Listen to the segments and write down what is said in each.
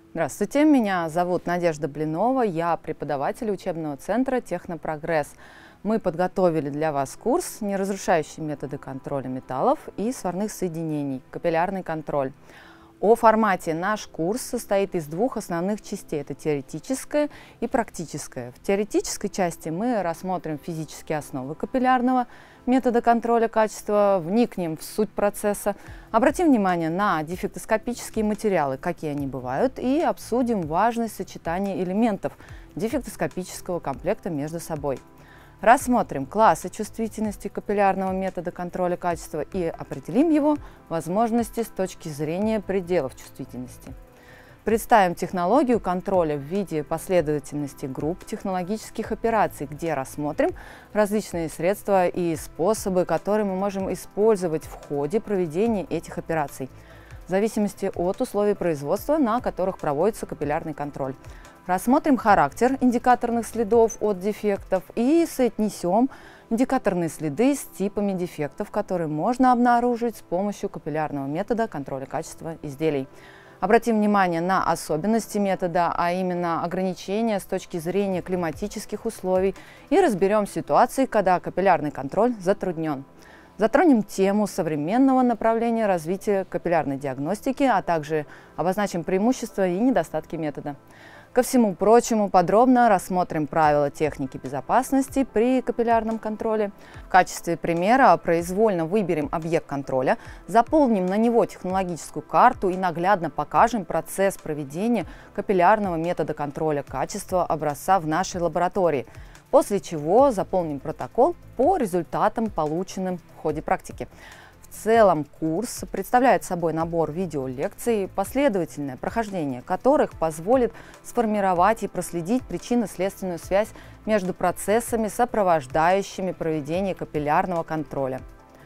Здравствуйте, меня зовут Надежда Блинова, я преподаватель учебного центра «Технопрогресс». Мы подготовили для вас курс «Неразрушающие методы контроля металлов и сварных соединений. Капиллярный контроль». О формате наш курс состоит из двух основных частей – это теоретическая и практическая. В теоретической части мы рассмотрим физические основы капиллярного метода контроля качества, вникнем в суть процесса, обратим внимание на дефектоскопические материалы, какие они бывают, и обсудим важность сочетания элементов дефектоскопического комплекта между собой. Рассмотрим классы чувствительности капиллярного метода контроля качества и определим его возможности с точки зрения пределов чувствительности. Представим технологию контроля в виде последовательности групп технологических операций, где рассмотрим различные средства и способы, которые мы можем использовать в ходе проведения этих операций, в зависимости от условий производства, на которых проводится капиллярный контроль. Рассмотрим характер индикаторных следов от дефектов и соотнесем индикаторные следы с типами дефектов, которые можно обнаружить с помощью капиллярного метода контроля качества изделий. Обратим внимание на особенности метода, а именно ограничения с точки зрения климатических условий, и разберем ситуации, когда капиллярный контроль затруднен. Затронем тему современного направления развития капиллярной диагностики, а также обозначим преимущества и недостатки метода. Ко всему прочему, подробно рассмотрим правила техники безопасности при капиллярном контроле. В качестве примера произвольно выберем объект контроля, заполним на него технологическую карту и наглядно покажем процесс проведения капиллярного метода контроля качества образца в нашей лаборатории, после чего заполним протокол по результатам, полученным в ходе практики. В целом курс представляет собой набор видеолекций, последовательное прохождение которых позволит сформировать и проследить причинно-следственную связь между процессами, сопровождающими проведение капиллярного контроля.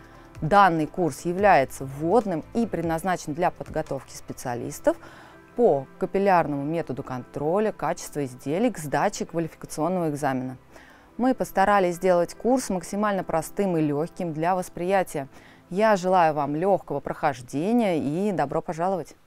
Данный курс является вводным и предназначен для подготовки специалистов по капиллярному методу контроля качества изделий к сдаче квалификационного экзамена. Мы постарались сделать курс максимально простым и легким для восприятия. Я желаю вам легкого прохождения и добро пожаловать!